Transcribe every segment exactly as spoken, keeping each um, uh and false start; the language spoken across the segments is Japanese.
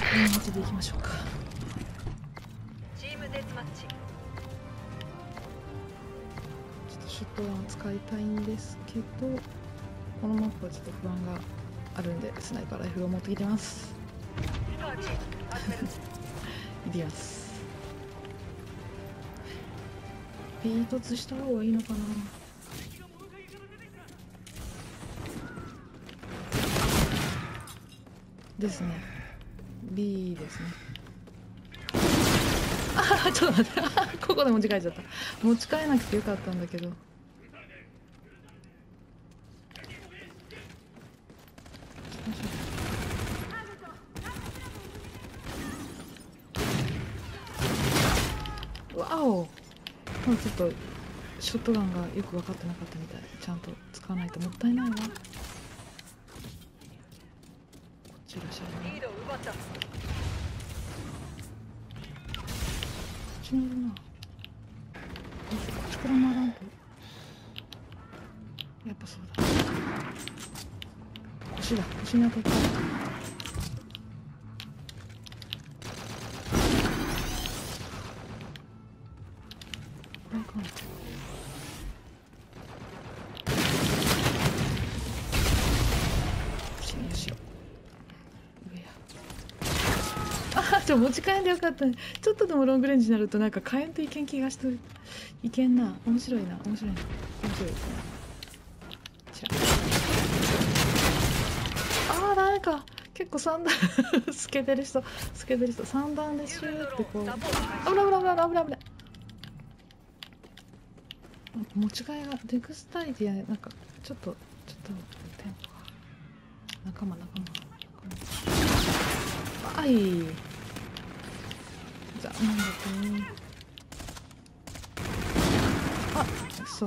いい道でいきましょうか。 チームデスマッチ。 ちょっとシュットガンを使いたいんですけど、このマップはちょっと不安があるんで、スナイパーライフルを持ってきてます。 サーチ始める。 いきます。ピー突した方がいいのかな。ですね。B ですね。ああ、ちょっと待って。ここで持ち帰っちゃった。持ち帰らなくてよかったんだけど。わお。まだちょっとショットガンがよく分かってなかったみたい。ちゃんと使わないともったいないわ。こっちいらっしゃる。 リードを奪った。 こっちにいるな。こっちから回らんと。やっぱそうだ。腰だ。腰に当たった。これかな。しよう。上や。あ、ちょ持ち帰んでよかったね。ちょっとでもロングレンジになるとなんか火炎といけん気がしてる。いけんな。面白いな。面白いな。面白いですね。ちら。ああ、なんか結構三段透けてる人、透けてる人三段でシューってこう。危ない危ない危ない危ない危ない。持ち替えがデクスタリティやなんかちょっとちょっとテンポが仲間仲間仲間。あい。残念だったね。あ、そう。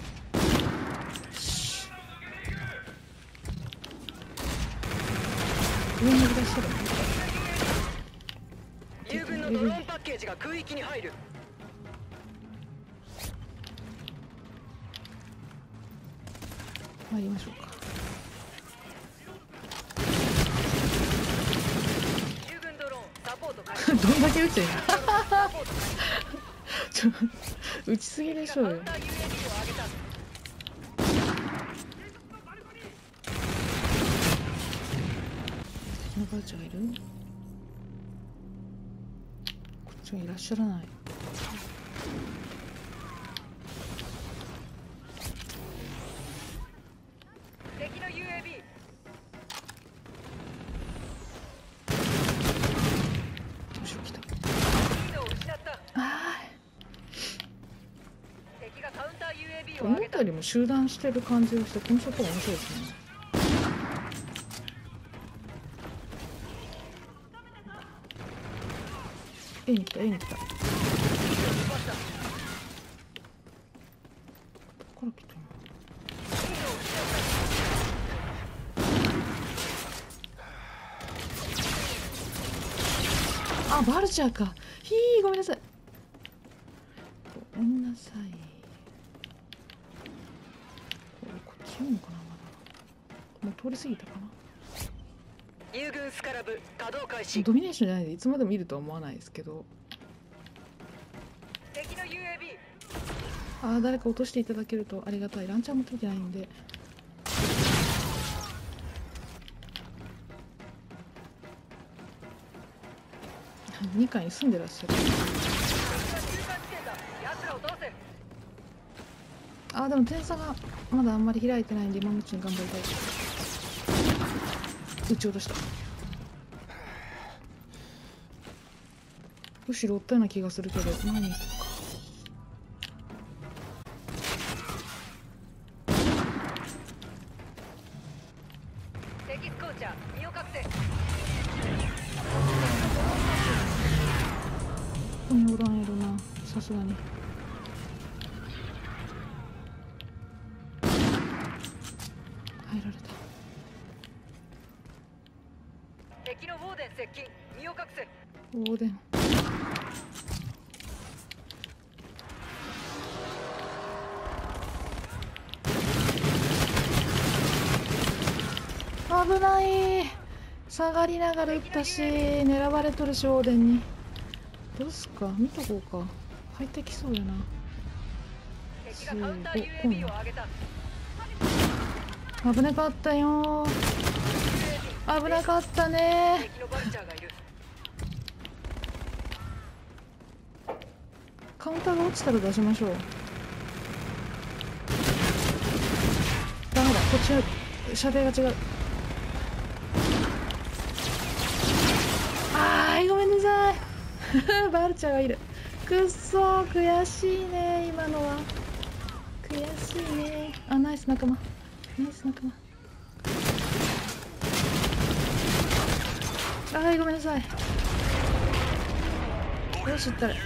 上に出してる。 友軍のドローンパッケージが空域に入る。 参りましょうか。 友軍ドローンサポート開始。 どんだけ撃つんや。ちょ撃ちすぎでしょうよ。 カウンター ユーエービー を上げた。 敵のバーチャーがいる？こっちはいらっしゃらない。 敵の ユーエービー。 どうしよう来た。 リードを失った。 あ敵がカウンター ユーエービーあ、 を上げた。 思ったよりも集団してる感じがしてこのショットが面白いですね。A に来た A に来た。どこから来たの？あ、バルチャーか。ひー、ごめんなさい。ごめんなさい。これこっちいいのかな、まだ。もう通り過ぎたかな。 友軍スカラブ稼働開始。 ドミネーションじゃないで、いつまでも見るとは思わないですけど。 敵の ユーエービー。 ああ、誰か落としていただけるとありがたい。ランチャー持ってきてないんで。にかいに住んでらっしゃる。ああ、でも点差がまだあんまり開いてないんで今のうちに頑張りたい。撃ち落とした。後ろ追ったような気がするけど何か。 敵スコーチャー身を隠せ。 ここにおらんやろな、さすがに。入られた。 敵のウォーデン接近身を隠せ。 オーデン。危ない。 下がりながら撃ったし狙われとるしオーデンに。どうすか、見とこうか。入ってきそうやな。 敵がカウンター ユーエービー を上げた。 危なかったよー、危なかったね敵のバルチャーがいる。 ー。カウンターが落ちたら出しましょう。ダメだ、こっちは射程が違う。あーい、ごめんなさいバルチャーがいる。くっそー、悔しいね今のは。悔しいね。あ、ナイス仲間、ナイス仲間。あーい、ごめんなさい。よし、ったら。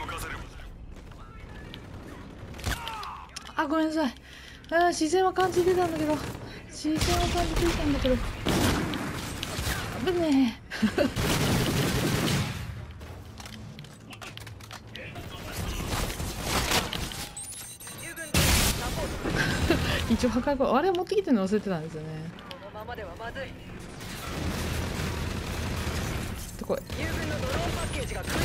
あ、ごめんなさい。あー、視線は感じてたんだけど、視線は感じてたんだけど危ねえ一応破壊後あれ持ってきてるの忘れてたんですよね。 このままではまずい。 ってこい。 友軍のドローンパッケージが来る。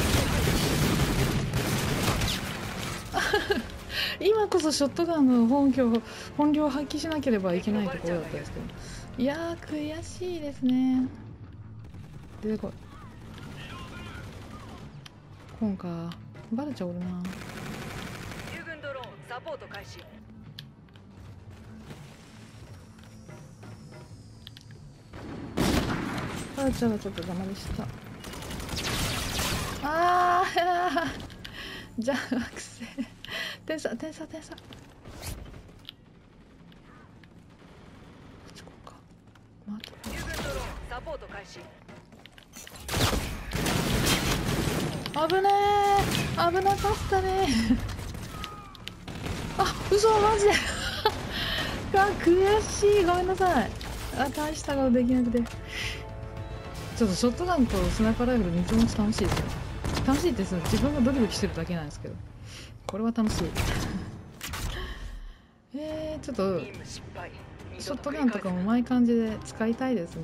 今こそショットガンの本領本領を発揮しなければいけないところだったんですけど、いやー悔しいですね。出てこい。今回バレちゃおるな。 友軍ドローンサポート開始。 バレちゃうがちょっと邪魔でした。あーじゃあ惑星天差天差天差。こっち行こうか。待って、 友軍ドローンサポート開始。 危ねー、危なかったねあ、嘘、マジであ、悔しい、ごめんなさい。あ、大したことできなくて。ちょっとショットガンとスナイパーライフル三つ持ち楽しいですよ。楽しいってその自分がドキドキしてるだけなんですけど、これは楽しいえー、ちょっと任務失敗。 ショットガンとかも前感じで使いたいですね。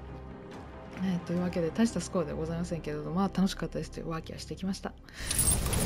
はい、というわけで大したスコアではございませんけれども、まあ楽しかったですというワーキャーしてきました。